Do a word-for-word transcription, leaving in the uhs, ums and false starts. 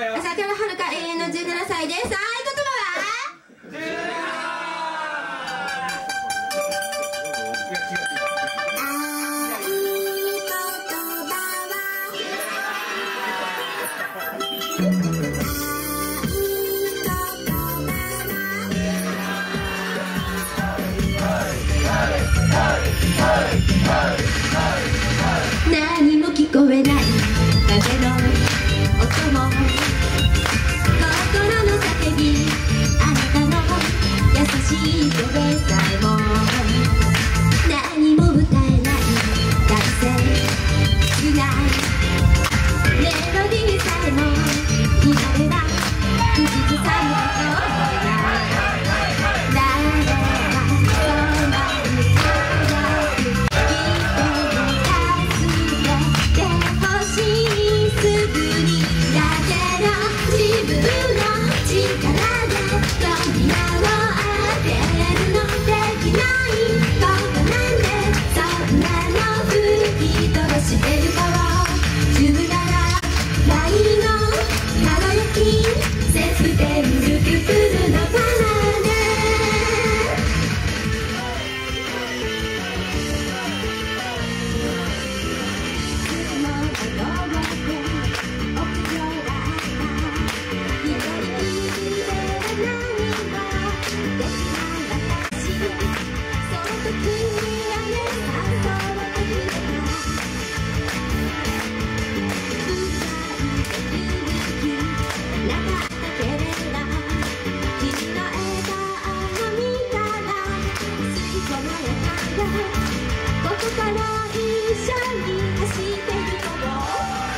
朝倉はるか永遠のじゅうななさいです。合言葉は何も聞こえない風の音も心の叫び、あなたの優しい声さえも何も歌えない学生少ないメロディーさえも言われた口ずさむことない誰がそばにいるここから一緒に走っていこう。